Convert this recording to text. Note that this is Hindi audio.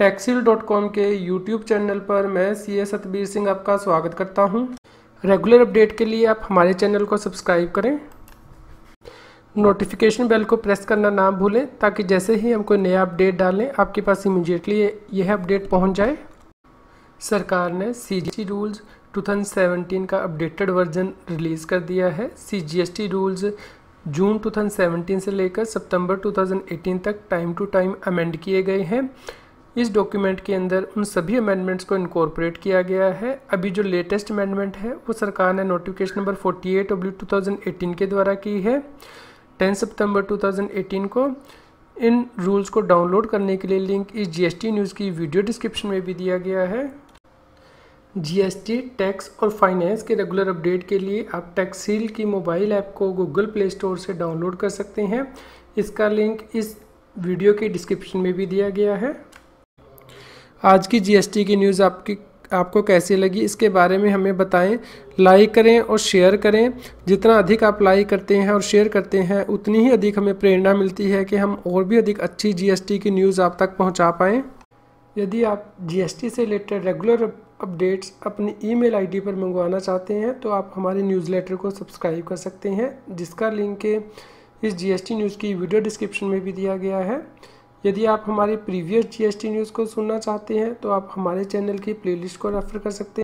टैक्सील.com के यूट्यूब चैनल पर मैं सीए सतबीर सिंह आपका स्वागत करता हूं। रेगुलर अपडेट के लिए आप हमारे चैनल को सब्सक्राइब करें, नोटिफिकेशन बेल को प्रेस करना ना भूलें ताकि जैसे ही हम कोई नया अपडेट डालें आपके पास इमीडिएटली यह अपडेट पहुंच जाए। सरकार ने CGST रूल्स 2017 का अपडेटेड वर्जन रिलीज़ कर दिया है। CGST रूल्स जून 2017 से लेकर सितंबर 2018 तक टाइम टू टाइम अमेंड किए गए हैं। इस डॉक्यूमेंट के अंदर उन सभी अमेंडमेंट्स को इनकॉर्पोरेट किया गया है। अभी जो लेटेस्ट अमेंडमेंट है वो सरकार ने नोटिफिकेशन नंबर 48/2018 के द्वारा की है। 10 सितंबर 2018 को इन रूल्स को डाउनलोड करने के लिए लिंक इस GST न्यूज़ की वीडियो डिस्क्रिप्शन में भी दिया गया है। GST टैक्स और फाइनेंस के रेगुलर अपडेट के लिए आप टैक्सील की मोबाइल ऐप को गूगल प्ले स्टोर से डाउनलोड कर सकते हैं। इसका लिंक इस वीडियो के डिस्क्रिप्शन में भी दिया गया है। आज की GST की न्यूज़ आपको कैसी लगी इसके बारे में हमें बताएं। लाइक करें और शेयर करें। जितना अधिक आप लाइक करते हैं और शेयर करते हैं उतनी ही अधिक हमें प्रेरणा मिलती है कि हम और भी अधिक अच्छी GST की न्यूज़ आप तक पहुंचा पाएँ। यदि आप GST से रिलेटेड रेगुलर अपडेट्स अपनी ईमेल आईडी पर मंगवाना चाहते हैं तो आप हमारे न्यूज़लेटर को सब्सक्राइब कर सकते हैं, जिसका लिंक इस GST न्यूज़ की वीडियो डिस्क्रिप्शन में भी दिया गया है। यदि आप हमारी प्रीवियस GST न्यूज़ को सुनना चाहते हैं तो आप हमारे चैनल की प्लेलिस्ट को रेफर कर सकते हैं।